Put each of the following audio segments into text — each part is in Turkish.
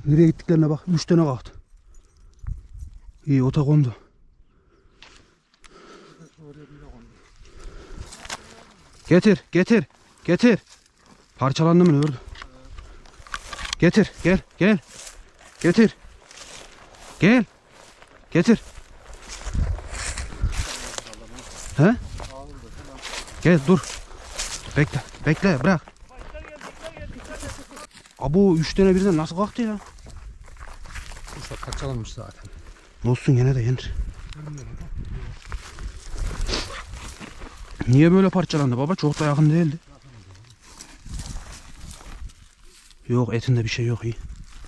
Nereye gittiklerine bak. 3 tane kalktı. İyi ota kondu. Getir, getir, getir. Parçalandı mı ne oldu? Getir, gel, gel. Getir. Gel. Getir. He? Gel dur. Bekle, bekle bırak. Abo 3 tane birden nasıl kalktı ya? Kuşlar parçalanmış zaten. Olsun gene de yenir. Niye böyle parçalandı baba? Çok da yakın değildi. Yok etinde bir şey yok iyi.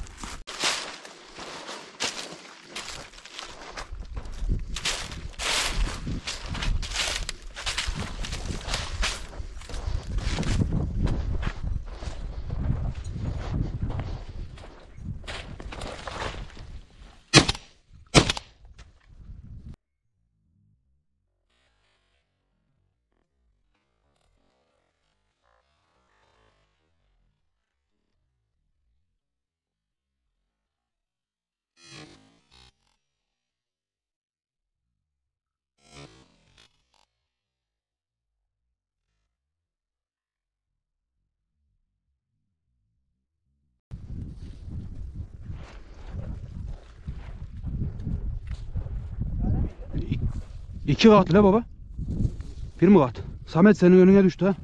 İki kalktı la baba. Bir mi kalktı? Samet senin önüne düştü ha.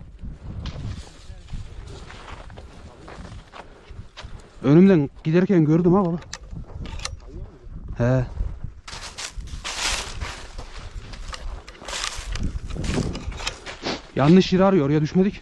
Önümden giderken gördüm ha baba. He. Yanlış yeri arıyor, oraya düşmedik.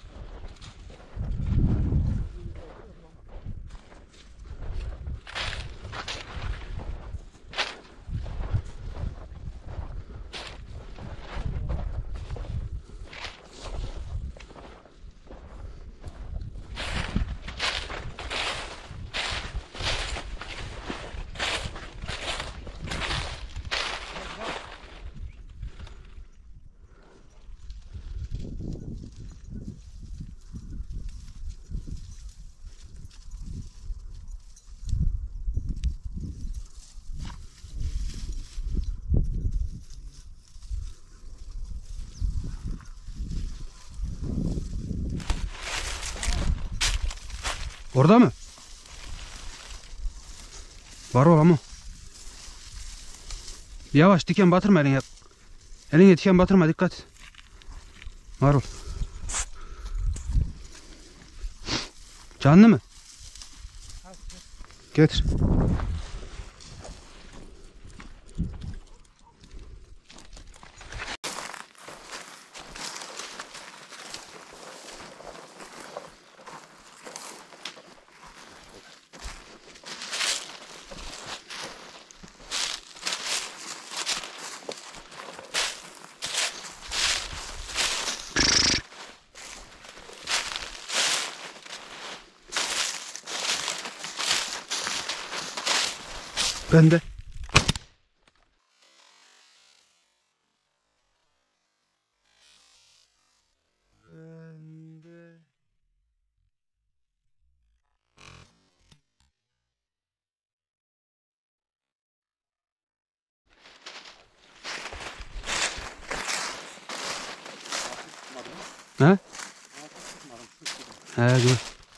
Orada mı? Var o ama. Yavaş diken batırma eline. Eline diken batırma dikkat. Var ol. Canlı mı? Getir. Ben de. He? He dur.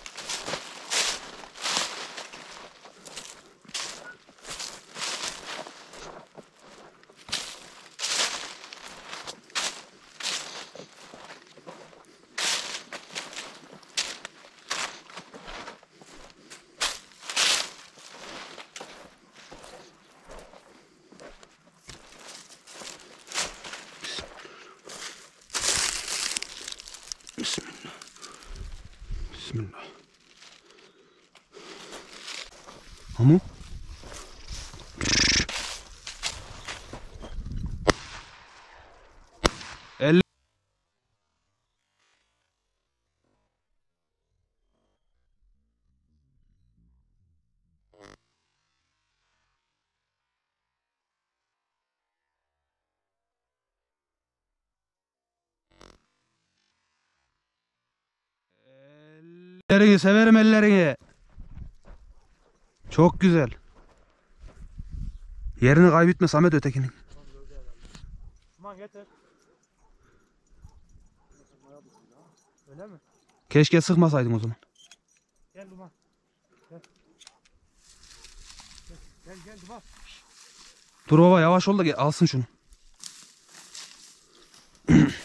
Bismillah. Bismillah. Ama el ellerini severim ellerini. Çok güzel. Yerini kaybetme Samet ötekinin. Duman getir. Öyle mi? Keşke sıkmasaydın o zaman. Gel Duman. Gel. Gel Duman. Dur baba yavaş ol da alsın şunu.